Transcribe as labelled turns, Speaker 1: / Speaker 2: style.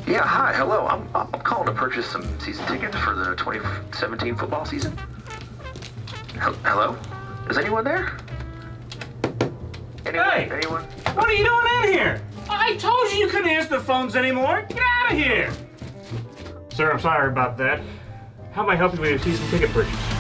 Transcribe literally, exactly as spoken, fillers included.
Speaker 1: Yeah, hi, hello. I'm, I'm calling to purchase some season tickets for the twenty seventeen football season. Hel Hello? Is anyone there? Anyone?
Speaker 2: Hey!
Speaker 1: Anyone?
Speaker 2: What are you doing in here? I told you you couldn't answer the phones anymore. Get out of here! Sir, I'm sorry about that. How may I help you with your season ticket purchase?